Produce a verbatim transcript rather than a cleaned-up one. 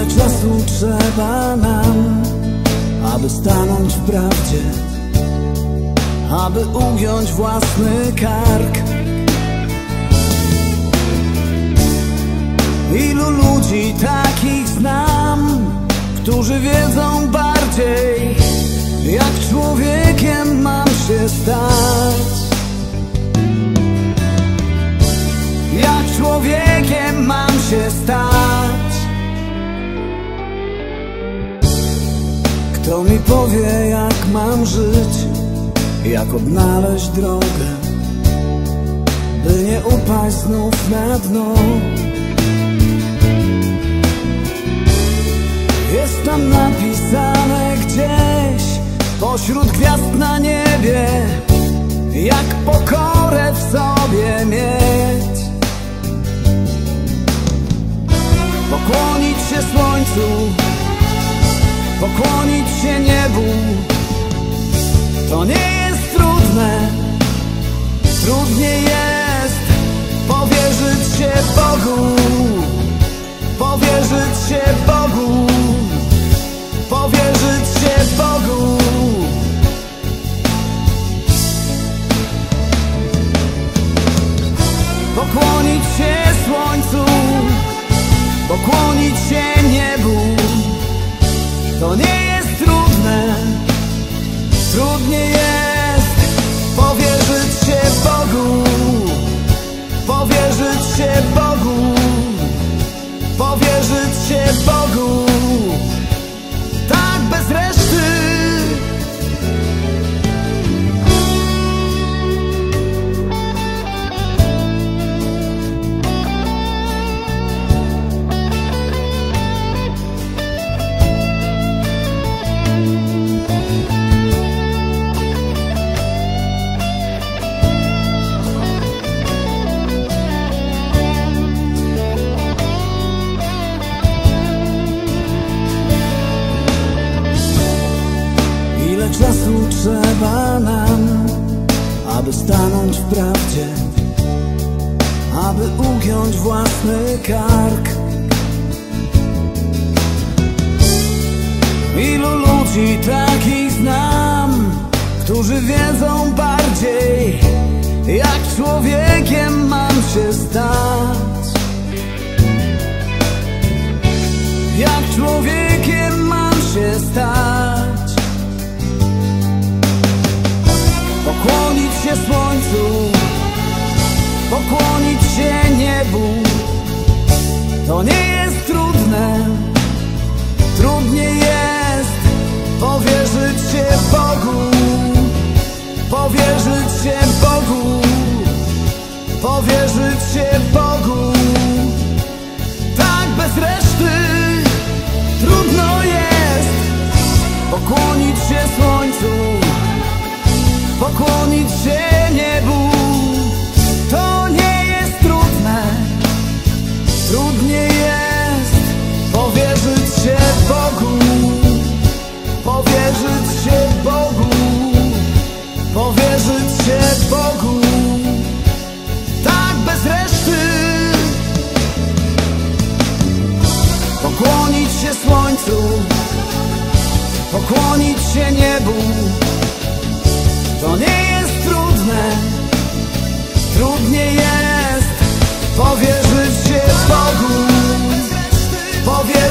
czasu trzeba nam, aby stanąć w prawdzie, aby ugiąć własny kark? Ilu ludzi takich znam, którzy wiedzą bardziej, jak człowiekiem mam się stać. Jak człowiekiem mam się stać. Kto mi powie, jak mam żyć, jak odnaleźć drogę, by nie upaść znów na dno? Jest tam napisane gdzieś pośród gwiazd na niebie, jak pokorę w sobie mieć. Pokłonić się słońcu, pokłonić się niebu, to nie jest trudne. Trudniej jest powierzyć się Bogu, powierzyć się Bogu, powierzyć się Bogu. Pokłonić się słońcu, pokłonić się niebu, to nie jest trudne. Trudniej jest powierzyć się Bogu, powierzyć się Bogu, powierzyć się Bogu. Tak bez reszty. Czasu trzeba nam, aby stanąć w prawdzie, aby ugiąć własny kark. Ilu ludzi takich znam, którzy wiedzą bardziej, jak człowiekiem mam się stać. Jak człowiekiem mam się stać. Pokłonić się słońcu, pokłonić się niebu, to nie jest trudne. Trudniej jest powierzyć się Bogu, powierzyć się Bogu, powierzyć się Bogu. Tak bez reszty. Trudno jest pokłonić się słońcu, pokłonić się niebu, to nie jest trudne. Trudniej jest powierzyć się Bogu, powierzyć się Bogu, powierzyć się Bogu. Tak bez reszty. Pokłonić się słońcu, pokłonić się niebu, to nie jest trudne. Trudniej jest powierzyć się Bogu, powierzyć